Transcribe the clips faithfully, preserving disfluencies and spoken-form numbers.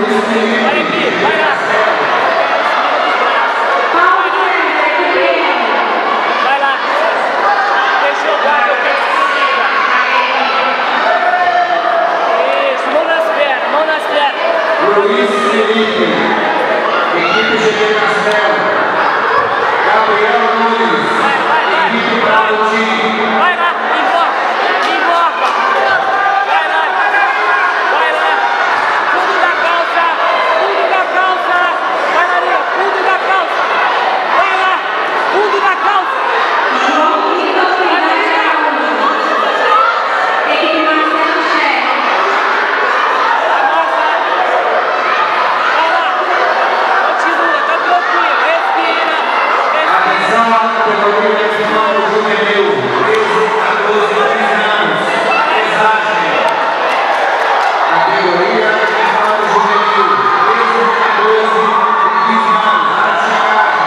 Vai aqui, vai lá. Vai lá. Deixa eu guardar o que precisa. Isso, mão nas pernas, mão nas pernas. Luiz Felipe, equipe G P Castelo. Gabriel Nunes, vai, vai, vai, equipe Bravo Time. Vai lá, invoca, invoca. Vai lá, vai lá. Fundo da calça, fundo da calça. Vai lá, Lila, fundo da calça. Vai lá, fundo da calça. Vai lá, Thiago. Equipe Marcelo Chefe. Amassa. Vai lá. Continua, tá tranquilo. Respira. Respira. Atenção à categoria de final juvenil, treze a doze anos. Pesagem. Categoria de final juvenil, treze a doze anos. Atiragem.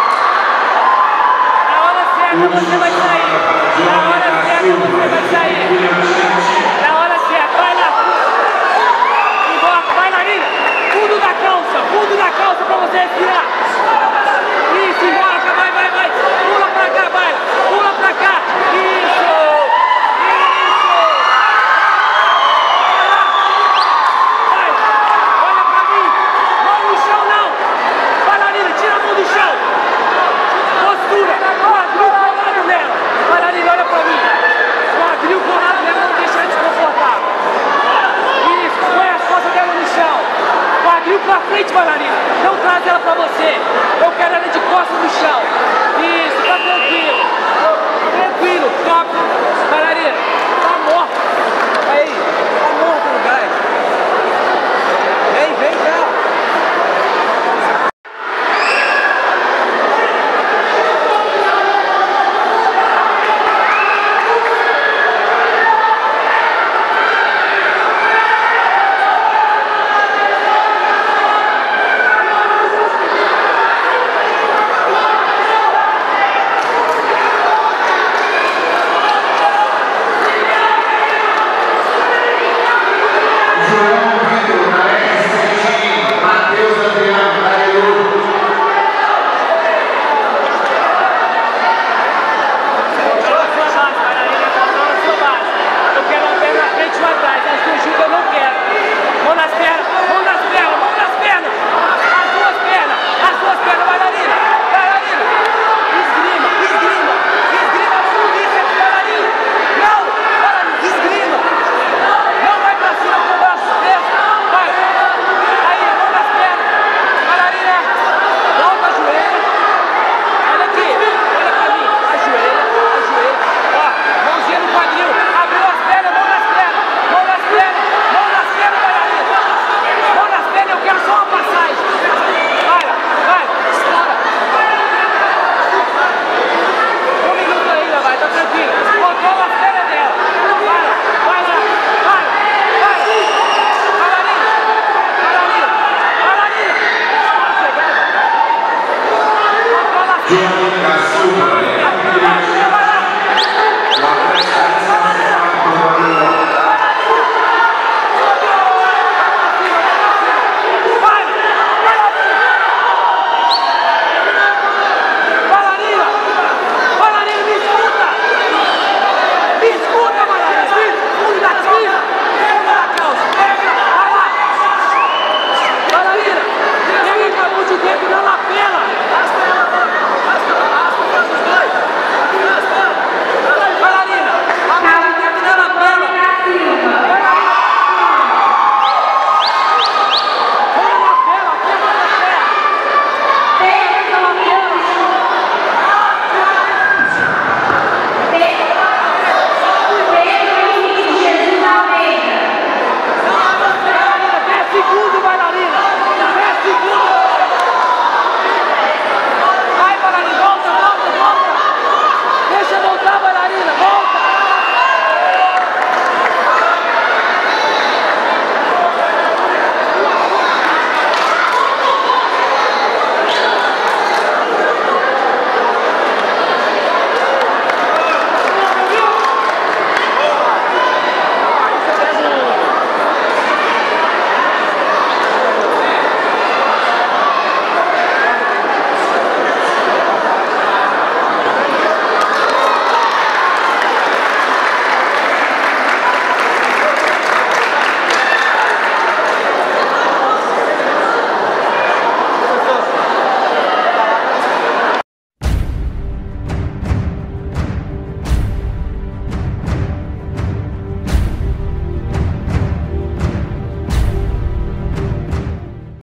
Na hora certa você vai sair. Na hora certa você vai sair. Na hora certa, vai lá. Invoca, vai lá, Lila. Fundo da calça, fundo da calça pra você respirar. Isso, invoca, vai, vai, vai. Pula pra cá, vai. Pula pra cá. Isso. Isso. Vai lá. Vai. Olha pra mim. Mão no chão, não. Vai lá, Lila, tira a mão do chão. Postura. Quadril colado nela. Vai lá, Lila, olha pra mim. Quadril colado nela, não deixa ela desconfortável. Isso, põe as costas dela no chão. Quadril pra frente, bailarina. Não traz ela pra você. Eu quero ela de costas no chão. Isso, tá tranquilo. Tranquilo, top. Bailarina.